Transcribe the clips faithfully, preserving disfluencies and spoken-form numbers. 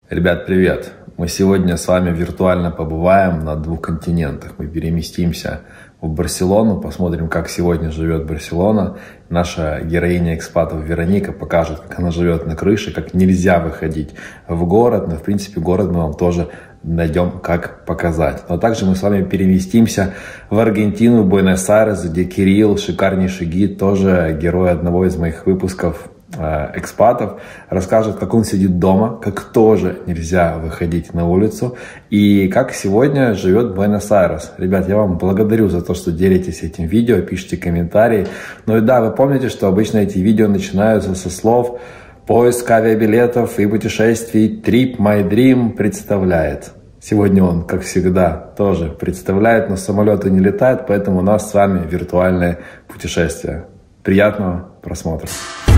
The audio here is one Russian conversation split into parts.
Ребят, привет! Мы сегодня с вами виртуально побываем на двух континентах. Мы переместимся в Барселону, посмотрим, как сегодня живет Барселона. Наша героиня экспатов Вероника покажет, как она живет на крыше, как нельзя выходить в город. Но, в принципе, город мы вам тоже найдем, как показать. Но также мы с вами переместимся в Аргентину, в Буэнос-Айрес, где Кирилл, шикарнейший гид, тоже герой одного из моих выпусков, экспатов, расскажет, как он сидит дома, как тоже нельзя выходить на улицу и как сегодня живет Буэнос-Айрес. Ребят, я вам благодарю за то, что делитесь этим видео, пишите комментарии. Ну и да, вы помните, что обычно эти видео начинаются со слов «Поиск авиабилетов и путешествий Trip My Dream представляет». Сегодня он, как всегда, тоже представляет, но самолеты не летают, поэтому у нас с вами виртуальное путешествие. Приятного просмотра!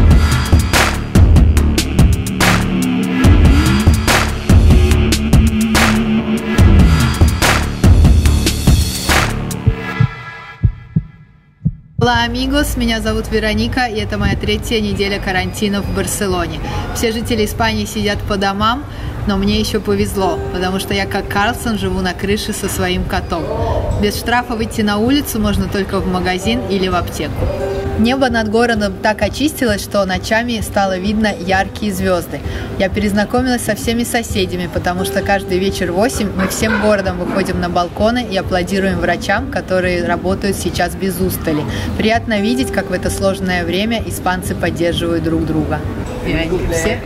Hola amigos, меня зовут Вероника, и это моя третья неделя карантина в Барселоне. Все жители Испании сидят по домам, но мне еще повезло, потому что я как Карлсон живу на крыше со своим котом. Без штрафа выйти на улицу можно только в магазин или в аптеку. Небо над городом так очистилось, что ночами стало видно яркие звезды. Я перезнакомилась со всеми соседями, потому что каждый вечер в восемь мы всем городом выходим на балконы и аплодируем врачам, которые работают сейчас без устали. Приятно видеть, как в это сложное время испанцы поддерживают друг друга. И они все.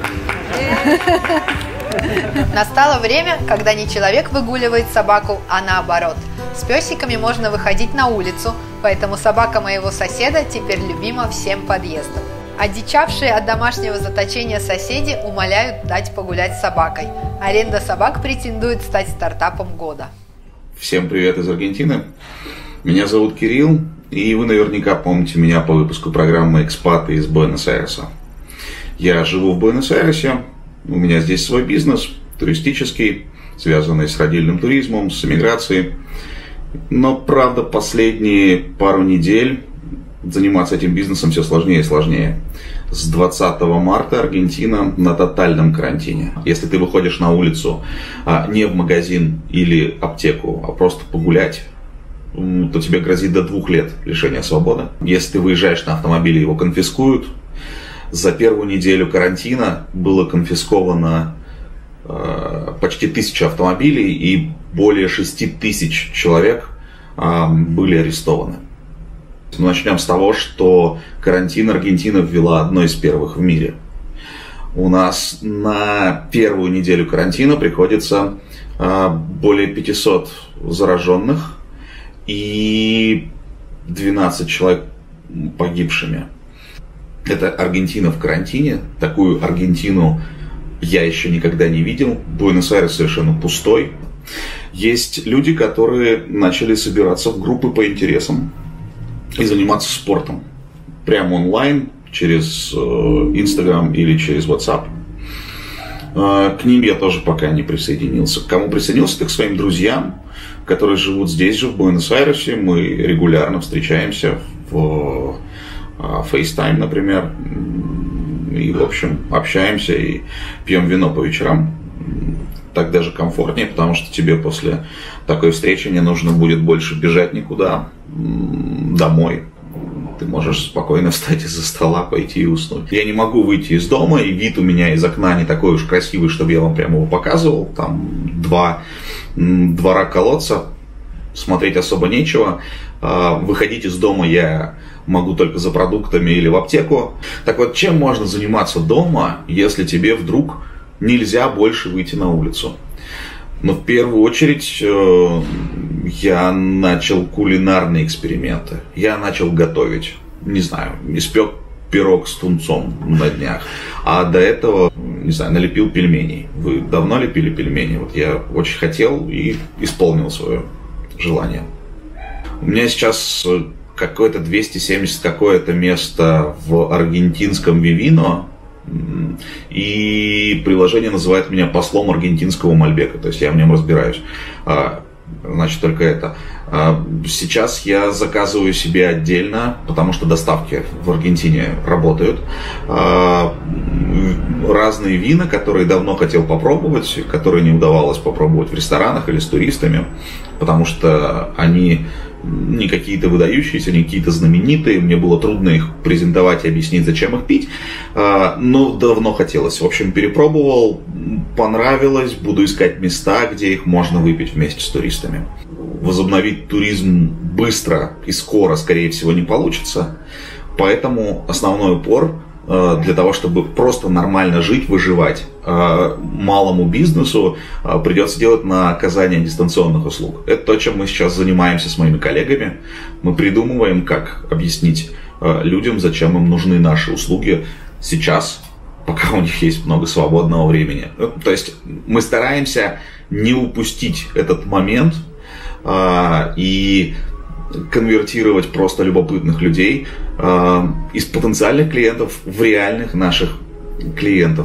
Настало время, когда не человек выгуливает собаку, а наоборот. С песиками можно выходить на улицу, поэтому собака моего соседа теперь любима всем подъездом. Одичавшие от домашнего заточения соседи умоляют дать погулять с собакой. Аренда собак претендует стать стартапом года. Всем привет из Аргентины. Меня зовут Кирилл, и вы наверняка помните меня по выпуску программы «Экспаты» из Буэнос-Айреса. Я живу в Буэнос-Айресе, у меня здесь свой бизнес, туристический, связанный с родильным туризмом, с эмиграцией. Но, правда, последние пару недель заниматься этим бизнесом все сложнее и сложнее. С двадцатого марта Аргентина на тотальном карантине. Если ты выходишь на улицу а, не в магазин или аптеку, а просто погулять, то тебе грозит до двух лет лишения свободы. Если ты выезжаешь на автомобиле, его конфискуют. За первую неделю карантина было конфисковано э, почти тысяча автомобилей и более шести тысяч человек э, были арестованы. Мы начнем с того, что карантин Аргентина ввела одной из первых в мире. У нас на первую неделю карантина приходится э, более пятисот зараженных и двенадцать человек погибшими. Это Аргентина в карантине. Такую Аргентину я еще никогда не видел. Буэнос-Айрес совершенно пустой. Есть люди, которые начали собираться в группы по интересам и заниматься спортом. Прямо онлайн, через Инстаграм или через WhatsApp. К ним я тоже пока не присоединился. К кому присоединился, так к своим друзьям, которые живут здесь же, в Буэнос-Айресе. Мы регулярно встречаемся в FaceTime, например, и, в общем, общаемся и пьем вино по вечерам. Так даже комфортнее, потому что тебе после такой встречи не нужно будет больше бежать никуда, домой. Ты можешь спокойно встать из-за стола, пойти и уснуть. Я не могу выйти из дома, и вид у меня из окна не такой уж красивый, чтобы я вам прямо его показывал. Там два двора колодца, смотреть особо нечего. Выходить из дома я могу только за продуктами или в аптеку. Так вот, чем можно заниматься дома, если тебе вдруг нельзя больше выйти на улицу? Но в первую очередь э, я начал кулинарные эксперименты. Я начал готовить. Не знаю, испек пирог с тунцом на днях. А до этого, не знаю, налепил пельменей. Вы давно лепили пельмени? Вот я очень хотел и исполнил свое желание. У меня сейчас какое-то двести семьдесят какое-то место в аргентинском Вивино, и приложение называет меня послом аргентинского Мальбека, то есть я в нем разбираюсь. значит, только это. Сейчас я заказываю себе отдельно, потому что доставки в Аргентине работают. Разные вина, которые давно хотел попробовать, которые не удавалось попробовать в ресторанах или с туристами, потому что они не какие-то выдающиеся, не какие-то знаменитые. Мне было трудно их презентовать и объяснить, зачем их пить. Но давно хотелось. В общем, перепробовал, понравилось. Буду искать места, где их можно выпить вместе с туристами. Возобновить туризм быстро и скоро, скорее всего, не получится. Поэтому основной упор для того, чтобы просто нормально жить, выживать, малому бизнесу придется делать на оказание дистанционных услуг. Это то, чем мы сейчас занимаемся с моими коллегами. Мы придумываем, как объяснить людям, зачем им нужны наши услуги сейчас, пока у них есть много свободного времени. То есть мы стараемся не упустить этот момент и конвертировать просто любопытных людей э, из потенциальных клиентов в реальных наших клиентов.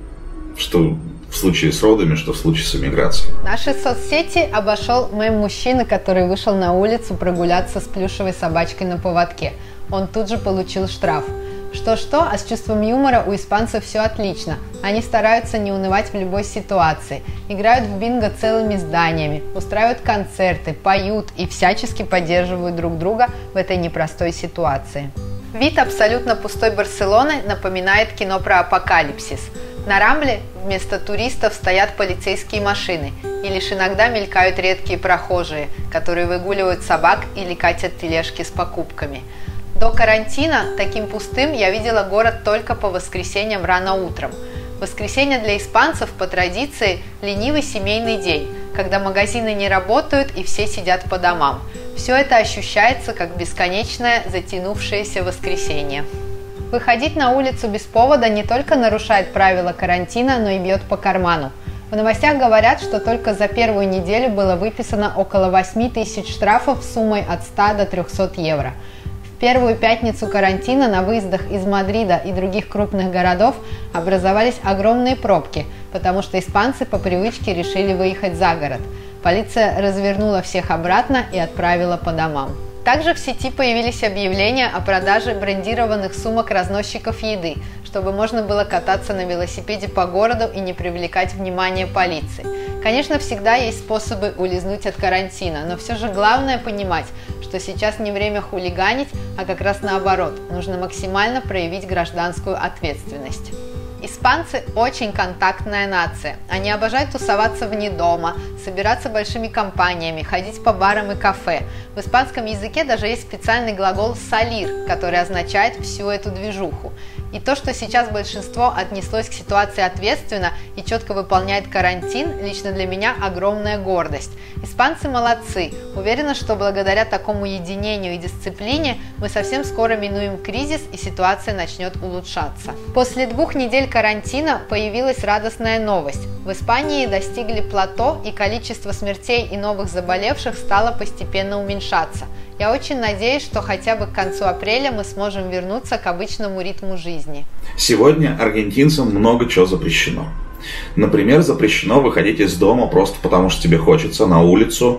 Что в случае с родами, что в случае с эмиграцией. Наши соцсети обошел мем мужчины, который вышел на улицу прогуляться с плюшевой собачкой на поводке. Он тут же получил штраф. Что-что, а с чувством юмора у испанцев все отлично. Они стараются не унывать в любой ситуации, играют в бинго целыми зданиями, устраивают концерты, поют и всячески поддерживают друг друга в этой непростой ситуации. Вид абсолютно пустой Барселоны напоминает кино про апокалипсис. На Рамбле вместо туристов стоят полицейские машины, и лишь иногда мелькают редкие прохожие, которые выгуливают собак или катят тележки с покупками. До карантина таким пустым я видела город только по воскресеньям рано утром. Воскресенье для испанцев по традиции ленивый семейный день, когда магазины не работают и все сидят по домам. Все это ощущается как бесконечное затянувшееся воскресенье. Выходить на улицу без повода не только нарушает правила карантина, но и бьет по карману. В новостях говорят, что только за первую неделю было выписано около восьми тысяч штрафов суммой от ста до трёхсот евро. В первую пятницу карантина на выездах из Мадрида и других крупных городов образовались огромные пробки, потому что испанцы по привычке решили выехать за город. Полиция развернула всех обратно и отправила по домам. Также в сети появились объявления о продаже брендированных сумок разносчиков еды, чтобы можно было кататься на велосипеде по городу и не привлекать внимание полиции. Конечно, всегда есть способы улизнуть от карантина, но все же главное понимать, что сейчас не время хулиганить, а как раз наоборот, нужно максимально проявить гражданскую ответственность. Испанцы очень контактная нация. Они обожают тусоваться вне дома, собираться большими компаниями, ходить по барам и кафе. В испанском языке даже есть специальный глагол «салир», который означает всю эту движуху. И то, что сейчас большинство отнеслось к ситуации ответственно и четко выполняет карантин, лично для меня огромная гордость. Испанцы молодцы. Уверена, что благодаря такому единению и дисциплине мы совсем скоро минуем кризис и ситуация начнет улучшаться. После двух недель карантина появилась радостная новость. В Испании достигли плато, и количество смертей и новых заболевших стало постепенно уменьшаться. Я очень надеюсь, что хотя бы к концу апреля мы сможем вернуться к обычному ритму жизни. Сегодня аргентинцам много чего запрещено. Например, запрещено выходить из дома просто потому, что тебе хочется, на улицу.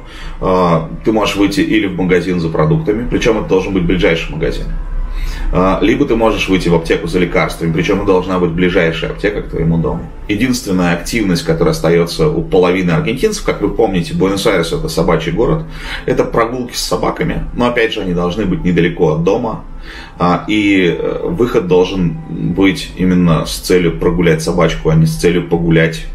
Ты можешь выйти или в магазин за продуктами, причем это должен быть ближайший магазин. Либо ты можешь выйти в аптеку за лекарствами, причем это должна быть ближайшая аптека к твоему дому. Единственная активность, которая остается у половины аргентинцев, как вы помните, Буэнос-Айрес — это собачий город, это прогулки с собаками, но опять же они должны быть недалеко от дома, и выход должен быть именно с целью прогулять собачку, а не с целью погулять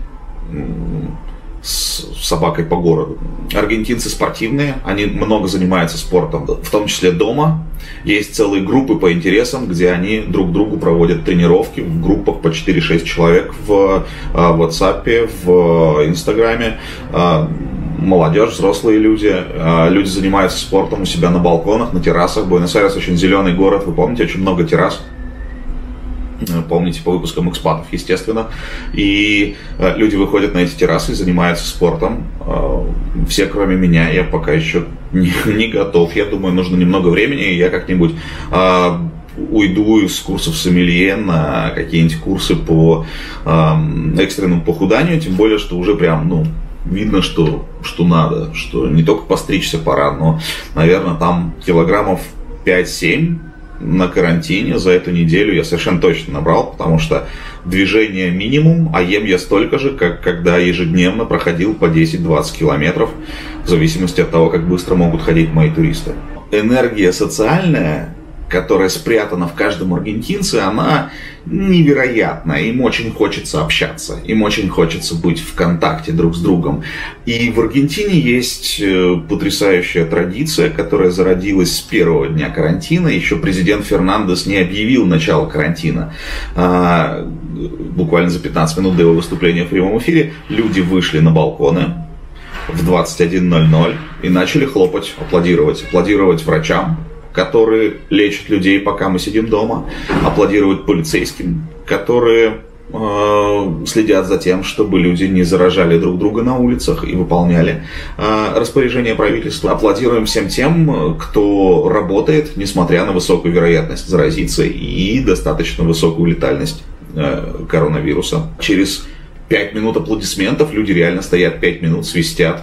с собакой по городу. Аргентинцы спортивные, они много занимаются спортом, в том числе дома. Есть целые группы по интересам, где они друг другу проводят тренировки в группах по четыре-шесть человек в WhatsApp, в Инстаграме. Молодежь, взрослые люди. Люди занимаются спортом у себя на балконах, на террасах. Буэнос-Айрес очень зеленый город, вы помните, очень много террас. Помните по выпускам экспатов, естественно. И э, люди выходят на эти террасы и занимаются спортом. Э, все, кроме меня, я пока еще не, не готов. Я думаю, нужно немного времени, и я как-нибудь э, уйду с курсов сомелье на какие-нибудь курсы по э, экстренному похуданию. Тем более, что уже прям, ну, видно, что, что надо, что не только постричься пора, но, наверное, там килограммов пять-семь на карантине за эту неделю я совершенно точно набрал, потому что движение минимум, а ем я столько же, как когда ежедневно проходил по десять-двадцать километров, в зависимости от того, как быстро могут ходить мои туристы. Энергия социальная, которая спрятана в каждом аргентинце, она невероятная. Им очень хочется общаться, им очень хочется быть в контакте друг с другом. И в Аргентине есть потрясающая традиция, которая зародилась с первого дня карантина. Еще президент Фернандес не объявил начало карантина. Буквально за пятнадцать минут до его выступления в прямом эфире люди вышли на балконы в двадцать один ноль ноль и начали хлопать, аплодировать, аплодировать врачам, которые лечат людей, пока мы сидим дома, аплодировать полицейским, которые э, следят за тем, чтобы люди не заражали друг друга на улицах и выполняли э, распоряжения правительства. Аплодируем всем тем, кто работает, несмотря на высокую вероятность заразиться и достаточно высокую летальность э, коронавируса. Через пять минут аплодисментов люди реально стоят пять минут, свистят,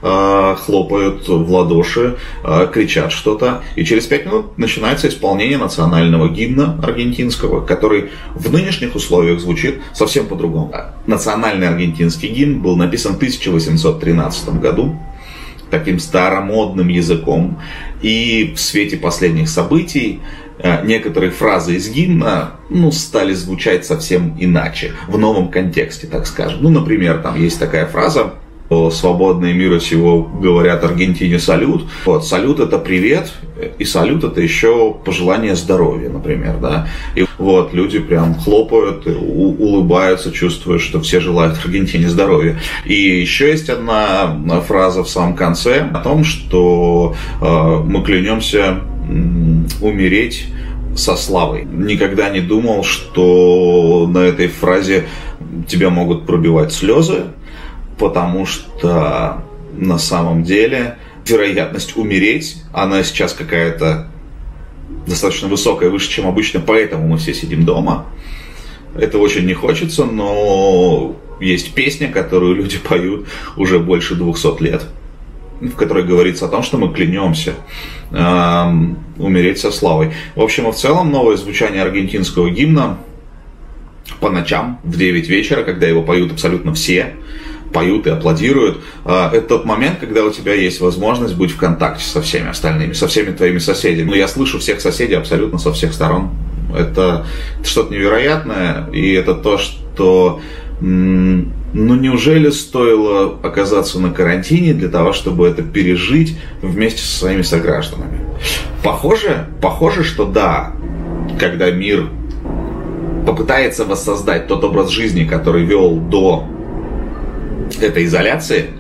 хлопают в ладоши, кричат что-то. И через пять минут начинается исполнение национального гимна аргентинского, который в нынешних условиях звучит совсем по-другому. Национальный аргентинский гимн был написан в тысяча восемьсот тринадцатом году таким старомодным языком. И в свете последних событий некоторые фразы из гимна ну, стали звучать совсем иначе, в новом контексте, так скажем. Ну, например, там есть такая фраза: «Свободные мира сего говорят Аргентине салют». Вот, салют — это привет, и салют — это еще пожелание здоровья, например, да. И вот люди прям хлопают, у- улыбаются, чувствуют, что все желают Аргентине здоровья. И еще есть одна фраза в самом конце о том, что э, мы клянемся м- умереть со славой. Никогда не думал, что на этой фразе тебя могут пробивать слезы, потому что на самом деле вероятность умереть, она сейчас какая-то достаточно высокая, выше, чем обычно, поэтому мы все сидим дома. Это очень не хочется, но есть песня, которую люди поют уже больше двухсот лет, в которой говорится о том, что мы клянемся э, умереть со славой. В общем и в целом, новое звучание аргентинского гимна по ночам в девять вечера, когда его поют абсолютно все, поют и аплодируют. Это тот момент, когда у тебя есть возможность быть в контакте со всеми остальными, со всеми твоими соседями. Но я слышу всех соседей абсолютно со всех сторон. Это, это что-то невероятное, и это то, что... Ну, неужели стоило оказаться на карантине для того, чтобы это пережить вместе со своими согражданами? Похоже, похоже, что да, когда мир попытается воссоздать тот образ жизни, который вел до этой изоляции,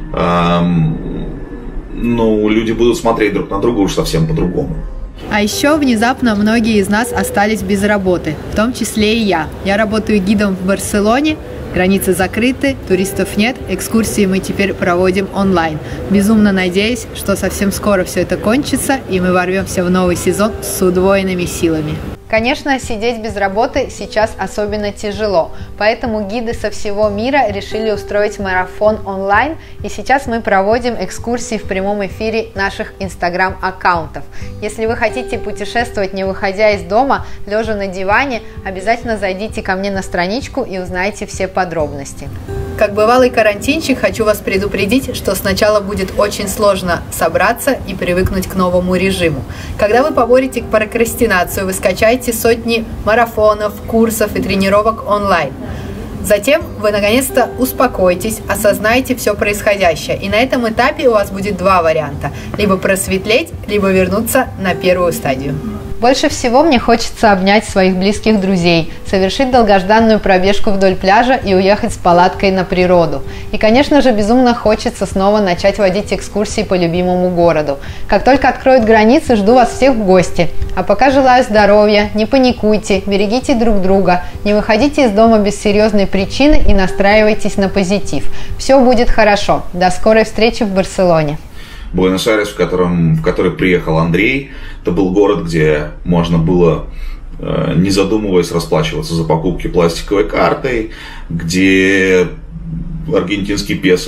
эм, ну, люди будут смотреть друг на друга уж совсем по-другому. А еще внезапно многие из нас остались без работы, в том числе и я. Я работаю гидом в Барселоне, границы закрыты, туристов нет, экскурсии мы теперь проводим онлайн. Безумно надеюсь, что совсем скоро все это кончится, и мы ворвемся в новый сезон с удвоенными силами. Конечно, сидеть без работы сейчас особенно тяжело, поэтому гиды со всего мира решили устроить марафон онлайн, и сейчас мы проводим экскурсии в прямом эфире наших инстаграм-аккаунтов. Если вы хотите путешествовать, не выходя из дома, лежа на диване, обязательно зайдите ко мне на страничку и узнайте все подробности. Как бывалый карантинщик, хочу вас предупредить, что сначала будет очень сложно собраться и привыкнуть к новому режиму. Когда вы поборете прокрастинацию, вы скачаете сотни марафонов, курсов и тренировок онлайн. Затем вы наконец-то успокоитесь, осознаете все происходящее. И на этом этапе у вас будет два варианта. Либо просветлеть, либо вернуться на первую стадию. Больше всего мне хочется обнять своих близких друзей, совершить долгожданную пробежку вдоль пляжа и уехать с палаткой на природу. И, конечно же, безумно хочется снова начать водить экскурсии по любимому городу. Как только откроют границы, жду вас всех в гости. А пока желаю здоровья, не паникуйте, берегите друг друга, не выходите из дома без серьезной причины и настраивайтесь на позитив. Все будет хорошо. До скорой встречи в Барселоне. Буэнос-Айрес, в, котором, в который приехал Андрей, это был город, где можно было, э, не задумываясь, расплачиваться за покупки пластиковой картой, где аргентинский песо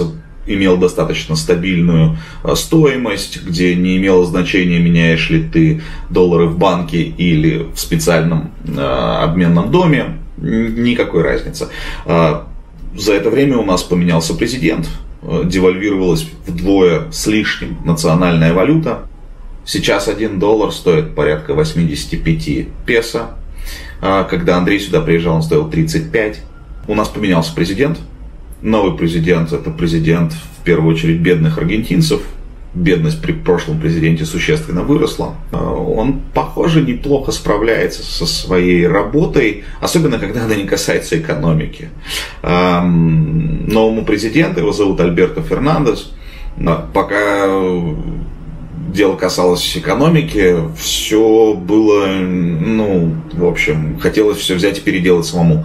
имел достаточно стабильную стоимость, где не имело значения, меняешь ли ты доллары в банке или в специальном обменном доме, никакой разницы. За это время у нас поменялся президент, девальвировалась вдвое с лишним национальная валюта. Сейчас один доллар стоит порядка восемьдесят пять песо. Когда Андрей сюда приезжал, он стоил тридцать пять. У нас поменялся президент. Новый президент – это президент, в первую очередь, бедных аргентинцев. Бедность при прошлом президенте существенно выросла. Он, похоже, неплохо справляется со своей работой, особенно когда она не касается экономики. Новому президенту, его зовут Альберто Фернандес, пока дело касалось экономики, все было, ну, в общем, хотелось все взять и переделать самому,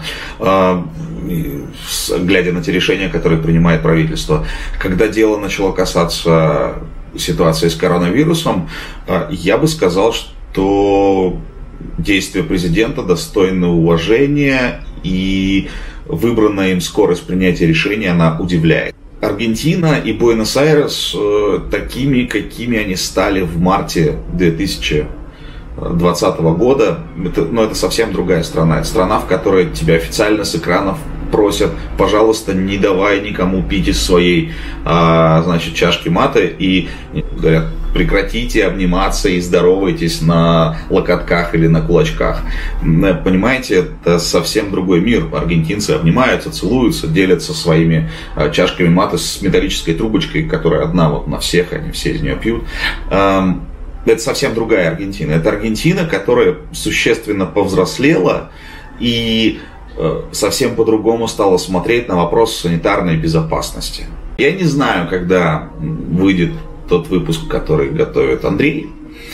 глядя на те решения, которые принимает правительство. Когда дело начало касаться ситуации с коронавирусом, я бы сказал, что действия президента достойны уважения, и выбранная им скорость принятия решений, она удивляет. Аргентина и Буэнос-Айрес такими, какими они стали в марте две тысячи двадцатого года, это, ну, это совсем другая страна. Это страна, в которой тебя официально с экранов просят: пожалуйста, не давай никому пить из своей, а, значит, чашки маты, и говорят: прекратите обниматься и здоровайтесь на локотках или на кулачках. Понимаете, это совсем другой мир. Аргентинцы обнимаются, целуются, делятся своими чашками маты с металлической трубочкой, которая одна вот на всех, они все из нее пьют. Это совсем другая Аргентина. Это Аргентина, которая существенно повзрослела и совсем по-другому стала смотреть на вопрос санитарной безопасности. Я не знаю, когда выйдет тот выпуск, который готовит Андрей,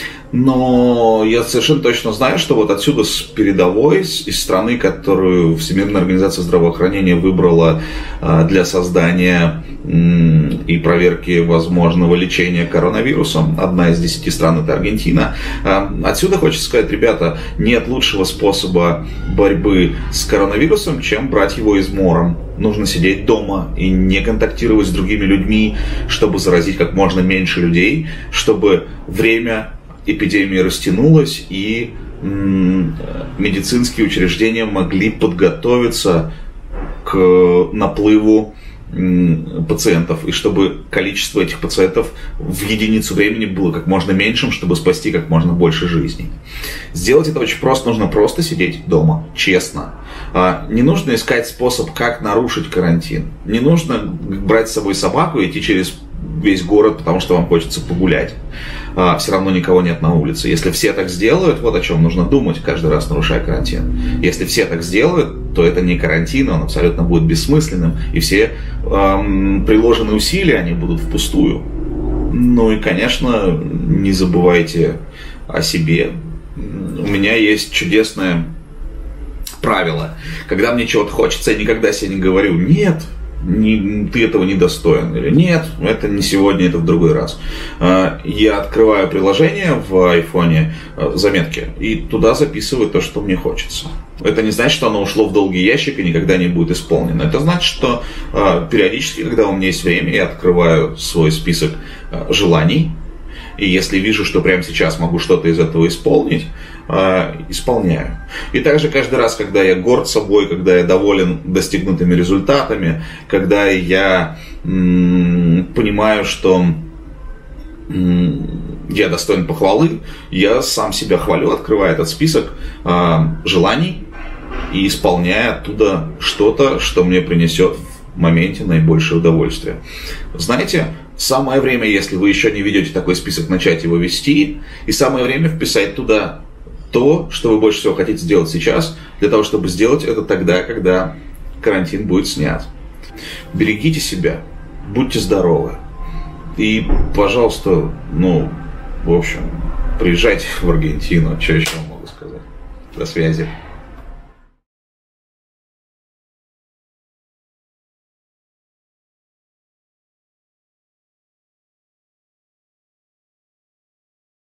но я совершенно точно знаю, что вот отсюда, с передовой, из страны, которую Всемирная организация здравоохранения выбрала для создания и проверки возможного лечения коронавирусом, одна из десяти стран — это Аргентина. Отсюда хочется сказать: ребята, нет лучшего способа борьбы с коронавирусом, чем брать его измором. Нужно сидеть дома и не контактировать с другими людьми, чтобы заразить как можно меньше людей, чтобы время эпидемии растянулась и м- медицинские учреждения могли подготовиться к наплыву м- пациентов, и чтобы количество этих пациентов в единицу времени было как можно меньшим, чтобы спасти как можно больше жизней. Сделать это очень просто. Нужно просто сидеть дома, честно. Не нужно искать способ, как нарушить карантин. Не нужно брать с собой собаку и идти через весь город, потому что вам хочется погулять. А, все равно никого нет на улице. Если все так сделают, вот о чем нужно думать каждый раз, нарушая карантин. Если все так сделают, то это не карантин, он абсолютно будет бессмысленным, и все эм, приложенные усилия, они будут впустую. Ну и, конечно, не забывайте о себе. У меня есть чудесное правило. Когда мне чего-то хочется, я никогда себе не говорю: нет, Не, ты этого не достоин, или нет, это не сегодня, это в другой раз. Я открываю приложение в айфоне, заметки, и туда записываю то, что мне хочется. Это не значит, что оно ушло в долгий ящик и никогда не будет исполнено. Это значит, что периодически, когда у меня есть время, я открываю свой список желаний, и если вижу, что прямо сейчас могу что-то из этого исполнить, исполняю. И также каждый раз, когда я горд собой, когда я доволен достигнутыми результатами, когда я м, понимаю, что м, я достоин похвалы, я сам себя хвалю, открываю этот список э, желаний и исполняю оттуда что-то, что мне принесет в моменте наибольшее удовольствие. Знаете, самое время, если вы еще не ведете такой список, начать его вести, и самое время вписать туда то, что вы больше всего хотите сделать сейчас, для того, чтобы сделать это тогда, когда карантин будет снят. Берегите себя, будьте здоровы. И, пожалуйста, ну, в общем, приезжайте в Аргентину. Что еще могу сказать? До связи.